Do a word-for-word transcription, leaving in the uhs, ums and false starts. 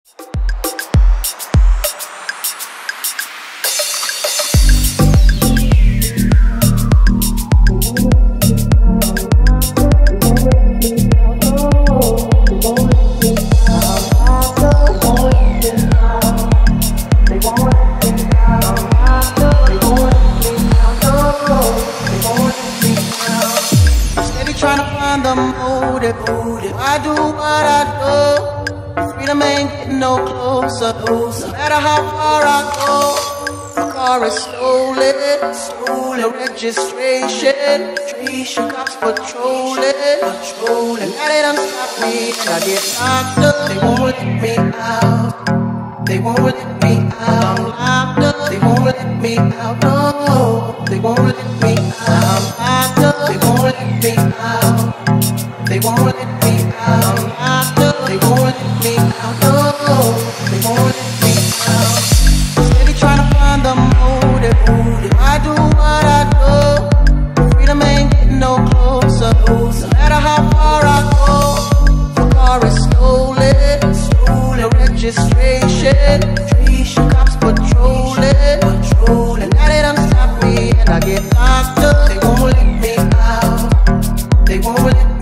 I do what I do. Freedom ain't getting no closer. No matter how far I go, my car is stolen. Stolen registration. Cops patrolling. Patrolling. Now they done stop me and I get locked up. They won't let me out. They won't let me out. I'm locked up. They won't let me out. No, they won't let me out. I'm locked up. They won't let me out. They won't let me out. They won't let me out. No, they won't let me out. Steady trying to find the motive. I do what I do. Freedom ain't getting no closer. No matter how far I go, my car is stolen. Stolen registration. Cops patrolling. Patrolling. Now they done stop me and I get locked up. They won't let me out. They won't let me out.